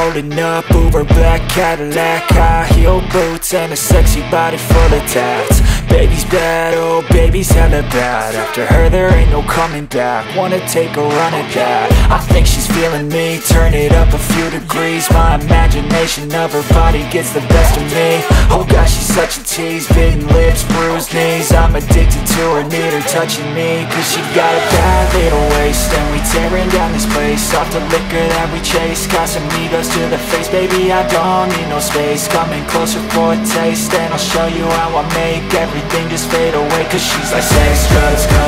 rolling up, Uber black Cadillac, high heel boots and a sexy body full of tats. Baby's bad, oh baby's hella bad. After her there ain't no coming back. Wanna take a run at that. I think she's feeling me, turn it up a few degrees. My imagination of her body gets the best of me. Oh gosh, she's such a tease, bitten lips, bruised knees. I'm addicted to her, need her touching me, cause she got a bad little waist. And we tearing down this place, off the liquor that we chase. Casamigos to the face, baby I don't need no space. Coming closer for a taste, and I'll show you how I make everything just fade away. Cause she's like sex, drugs,